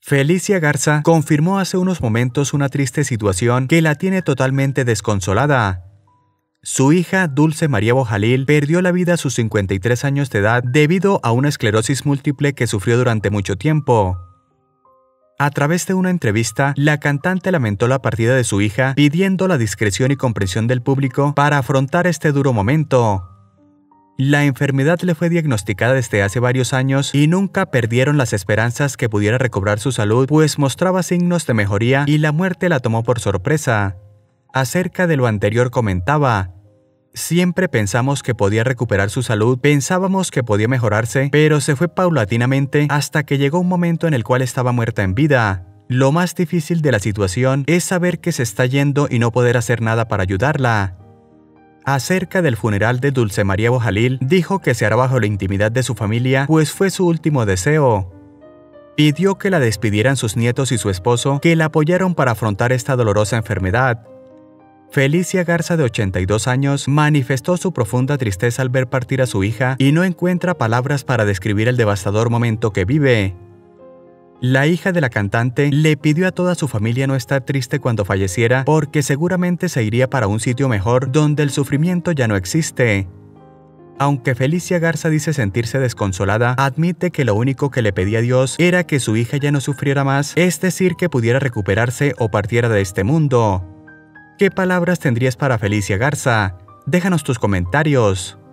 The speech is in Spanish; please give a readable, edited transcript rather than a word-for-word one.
Felicia Garza confirmó hace unos momentos una triste situación que la tiene totalmente desconsolada. Su hija, Dulce María Bojalil, perdió la vida a sus 53 años de edad debido a una esclerosis múltiple que sufrió durante mucho tiempo. A través de una entrevista, la cantante lamentó la partida de su hija, pidiendo la discreción y comprensión del público para afrontar este duro momento. La enfermedad le fue diagnosticada desde hace varios años y nunca perdieron las esperanzas que pudiera recobrar su salud, pues mostraba signos de mejoría y la muerte la tomó por sorpresa. Acerca de lo anterior comentaba: siempre pensamos que podía recuperar su salud, pensábamos que podía mejorarse, pero se fue paulatinamente hasta que llegó un momento en el cual estaba muerta en vida. Lo más difícil de la situación es saber que se está yendo y no poder hacer nada para ayudarla. Acerca del funeral de Dulce María Bojalil, dijo que se hará bajo la intimidad de su familia, pues fue su último deseo. Pidió que la despidieran sus nietos y su esposo, que la apoyaron para afrontar esta dolorosa enfermedad. Felicia Garza, de 82 años, manifestó su profunda tristeza al ver partir a su hija y no encuentra palabras para describir el devastador momento que vive. La hija de la cantante le pidió a toda su familia no estar triste cuando falleciera, porque seguramente se iría para un sitio mejor donde el sufrimiento ya no existe. Aunque Felicia Garza dice sentirse desconsolada, admite que lo único que le pedía a Dios era que su hija ya no sufriera más, es decir, que pudiera recuperarse o partiera de este mundo. ¿Qué palabras tendrías para Felicia Garza? Déjanos tus comentarios.